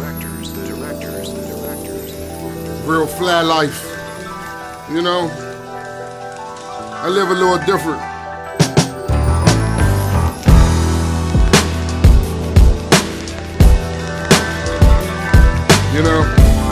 Real fly life, you know. I live a little different. You know.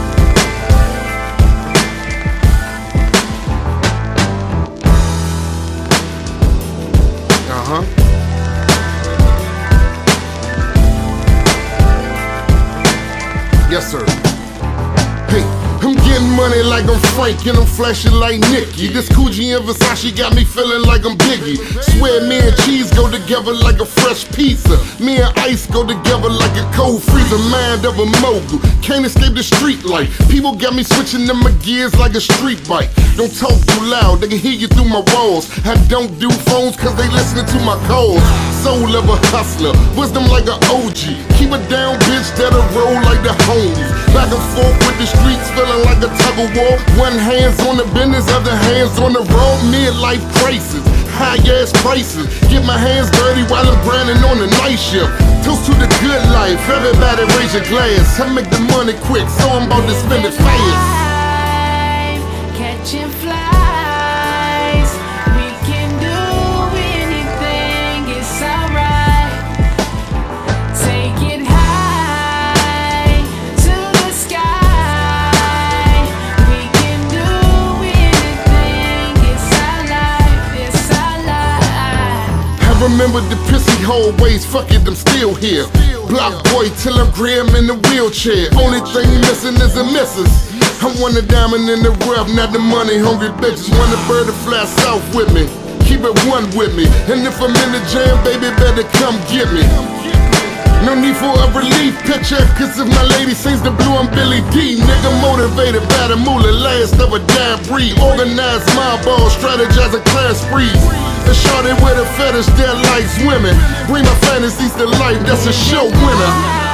Yes, sir. Hey, I'm getting money like I'm Frank and I'm flashing like Nicki. This Coogee and Versace got me feeling like I'm Biggie. Swear me and cheese go together like a fresh pizza. Me and ice go together like a cold freezer. Mind of a mogul, can't escape the street life. People got me switching to my gears like a street bike. Don't talk too loud, they can hear you through my walls. I don't do phones cause they listening to my calls. Soul of a hustler, wisdom like an OG. Keep a down bitch that'll roll like the homies. Back and forth with the streets, feeling like a tug of war. One hand's on the business, other hand's on the road. Midlife crisis, high ass prices. Get my hands dirty while I'm grinding on the night shift. Toast to the good life, everybody raise your glass. I make the money quick, so I'm about to spend it fast. Catching flies, we can do anything, it's alright. Take it high to the sky. We can do anything, it's our life, it's our life. I remember the pissy hallways, fuck it, I'm still here. Block boy till I'm grim in the wheelchair. Only thing missing is a missus. I want a diamond in the rough, not the money hungry bitches. Want a bird to fly south with me, keep it one with me. And if I'm in the jam, baby, better come get me. No need for a relief picture, cause if my lady sings the blue, I'm Billy D. Nigga motivated by the moolah, last of a dying breed. Organized mob ball, strategizing class sprees. A shorty with a fetish that likes women. Bring my fantasies to life, that's a show winner.